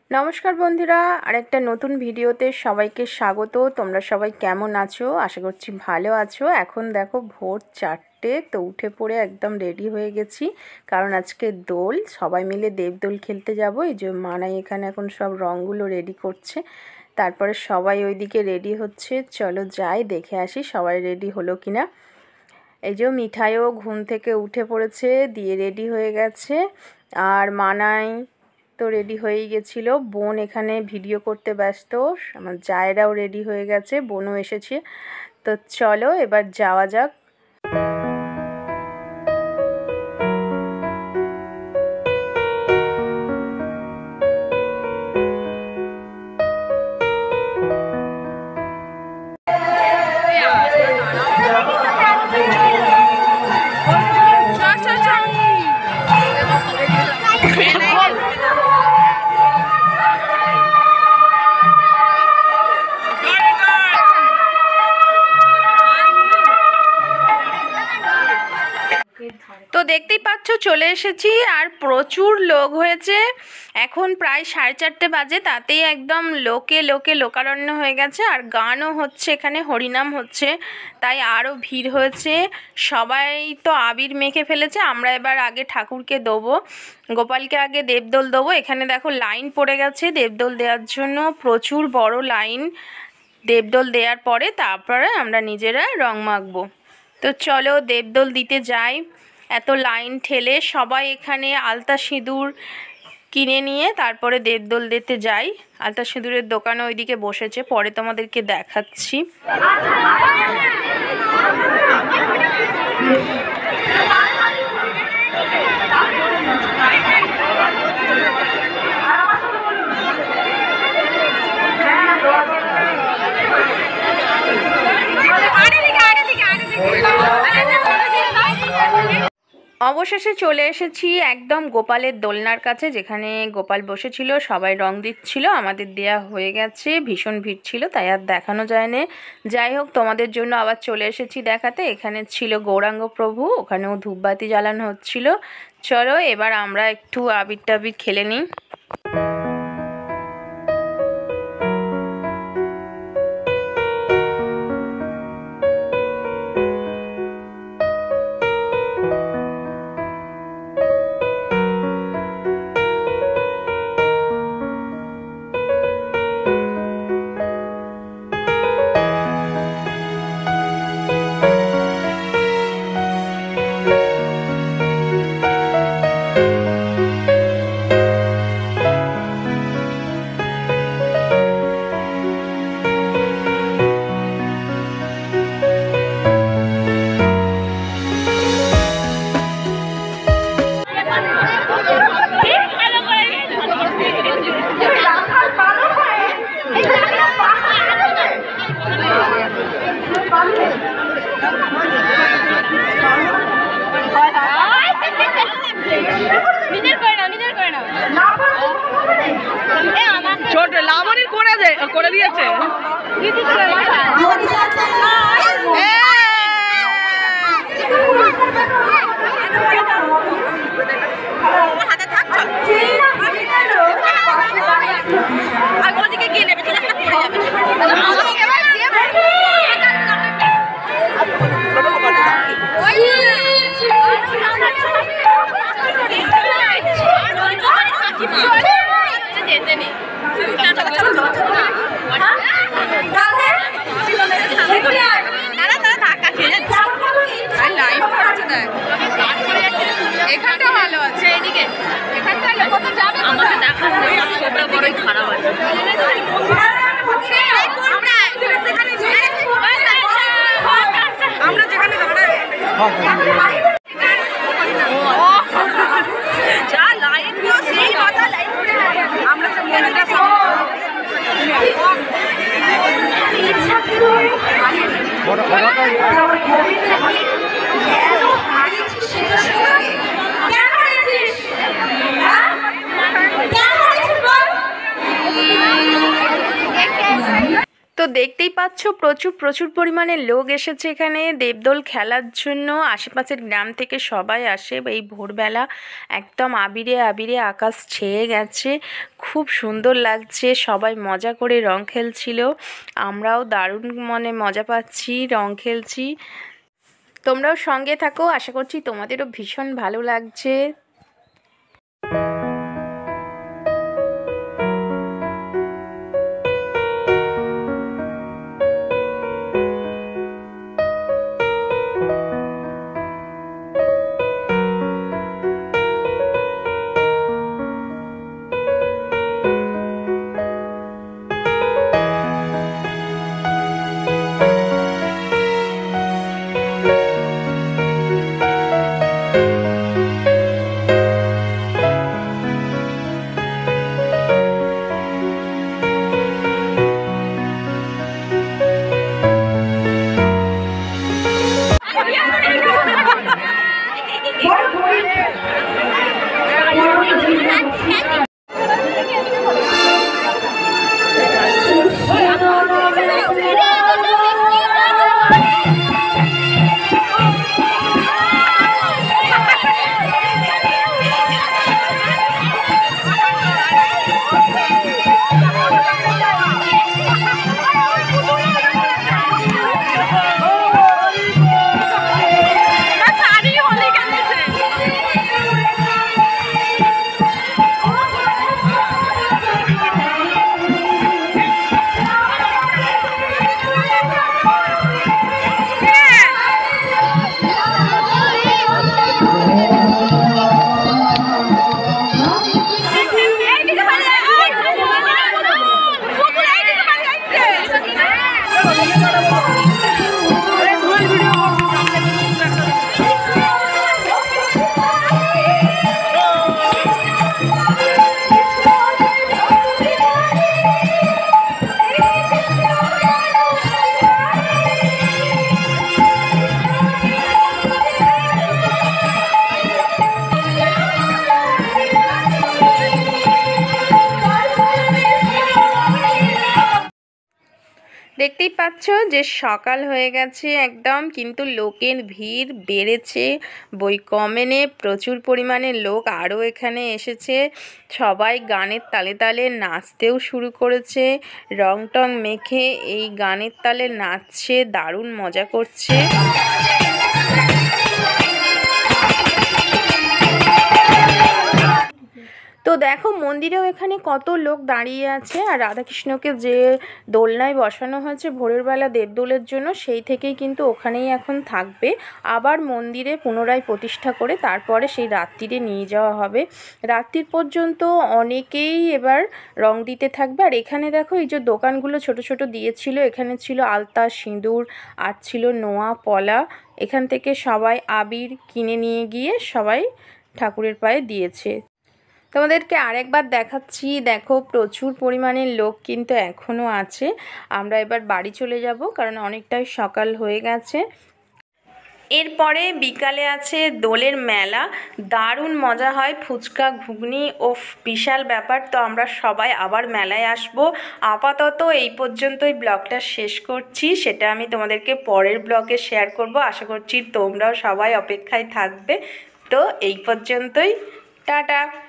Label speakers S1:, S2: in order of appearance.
S1: নমস্কার বন্ধুরা, আরেকটা নতুন ভিডিওতে সবাইকে স্বাগত। তোমরা সবাই কেমন আছো? আশা করছি ভালো আছো। এখন দেখো ভোর 4টে, তো উঠে পড়ে একদম রেডি হয়ে গেছি, কারণ আজকে দোল, সবাই মিলে দেবদোল খেলতে যাব। এই যে মানাই এখানে এখন সব রঙগুলো রেডি করছে, তারপরে সবাই ওইদিকে রেডি হচ্ছে। চলো যাই দেখে আসি সবাই রেডি হলো কিনা। এই যে মিঠাইও ঘুম থেকে উঠে পড়েছে, দিয়ে রেডি হয়ে গেছে, আর মানাই তো রেডি হয়েই গেছিলো। বোন এখানে ভিডিও করতে ব্যস্ত, আমার জায়েরাও রেডি হয়ে গেছে, বোনও এসেছে। তো চলো এবার যাওয়া যাক। তো দেখতেই পাচ্ছ চলে এসেছি, আর প্রচুর লোক হয়েছে। এখন প্রায় 4:30 বাজে, তাতেই একদম লোকে লোকে লোকারণ্য হয়ে গেছে, আর গানও হচ্ছে, এখানে হরিনাম হচ্ছে, তাই আরও ভিড় হয়েছে। সবাই তো আবির মেখে ফেলেছে। আমরা এবার আগে ঠাকুরকে দেবো, গোপালকে আগে দেবদোল দেবো। এখানে দেখো লাইন পড়ে গেছে দেবদোল দেওয়ার জন্য, প্রচুর বড় লাইন। দেবদোল দেওয়ার পরে তারপরে আমরা নিজেরা রং মাখবো। তো চলো দেবদোল দিতে যাই। এত লাইন ঠেলে সবাই এখানে আলতা সিঁদুর কিনে নিয়ে তারপরে দেবদোল দিতে যাই। আলতা সিঁদুরের দোকানে ওইদিকে বসেছে, পরে তোমাদেরকে দেখাচ্ছি। অবশেষে চলে এসেছি একদম গোপালের দোলনার কাছে, যেখানে গোপাল বসেছিল, সবাই রং দিচ্ছিল। আমাদের দেয়া হয়ে গেছে, ভীষণ ভিড় ছিল তাই আর দেখানো যায় না। যাই হোক, তোমাদের জন্য আবার চলে এসেছি দেখাতে। এখানে ছিল গৌরাঙ্গ প্রভু, ওখানেও ধূপবাতি জ্বালানো হচ্ছিল। চলো এবার আমরা একটু আবির টাবির খেলে নিই।
S2: ছোট লাবণীর করে দিয়েছে।
S3: ওদিকে গিয়ে নেবে, এখানটা ভালো আছে, এদিকে এখানটা কত যাবে আমাকে দেখা বড়ই খারাপ আছে। আমরা যেখানে যা লাইন সেই কথা লাইন
S1: দেখতেই পাচ্ছ প্রচুর প্রচুর পরিমাণে লোক এসেছে এখানে দেবদোল খেলার জন্য। আশেপাশের গ্রাম থেকে সবাই আসে এই ভোরবেলা। একদম আবিরে আবিরে আকাশ ছেয়ে গেছে, খুব সুন্দর লাগছে। সবাই মজা করে রং খেলছিল, আমরাও দারুণ মনে মজা পাচ্ছি, রং খেলছি। তোমরাও সঙ্গে থাকো, আশা করছি তোমাদেরও ভীষণ ভালো লাগছে। দেখতেই পাচ্ছ যে সকাল হয়ে গেছে একদম, কিন্তু লোকের ভিড় বেড়েছে বই কমেনে। প্রচুর পরিমাণে লোক আরও এখানে এসেছে। সবাই গানের তালে তালে নাচতেও শুরু করেছে, রং টং মেখে এই গানের তালে নাচছে, দারুণ মজা করছে। তো দেখো মন্দিরেও এখানে কত লোক দাঁড়িয়ে আছে, আর রাধাকৃষ্ণকে যে দোলনায় বসানো হয়েছে ভোরের বেলা দেবদোলের জন্য, সেই থেকেই কিন্তু ওখানেই এখন থাকবে। আবার মন্দিরে পুনরায় প্রতিষ্ঠা করে তারপরে সেই রাত্রিরে নিয়ে যাওয়া হবে। রাত্রির পর্যন্ত অনেকেই এবার রং দিতে থাকবে। আর এখানে দেখো এই যে দোকানগুলো ছোট ছোট দিয়েছিল, এখানে ছিল আলতা, সিঁদুর, আর ছিল নোয়া, পলা। এখান থেকে সবাই আবির কিনে নিয়ে গিয়ে সবাই ঠাকুরের পায়ে দিয়েছে। তোমাদেরকে আরেকবার দেখাচ্ছি, দেখো প্রচুর পরিমাণে লোক কিন্তু এখনও আছে। আমরা এবার বাড়ি চলে যাব, কারণ অনেকটাই সকাল হয়ে গেছে। এরপরে বিকালে আছে দোলের মেলা, দারুণ মজা হয়, ফুচকা, ঘুগনি ও বিশাল ব্যাপার। তো আমরা সবাই আবার মেলায় আসব। আপাতত এই পর্যন্তই ব্লগটা শেষ করছি, সেটা আমি তোমাদেরকে পরের ব্লগে শেয়ার করব। আশা করছি তোমরাও সবাই অপেক্ষায় থাকবে। তো এই পর্যন্তই, টাটা।